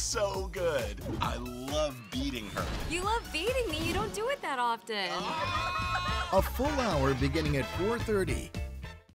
so good. I love beating her. You love beating me. You don't do it that often. A full hour beginning at 4:30.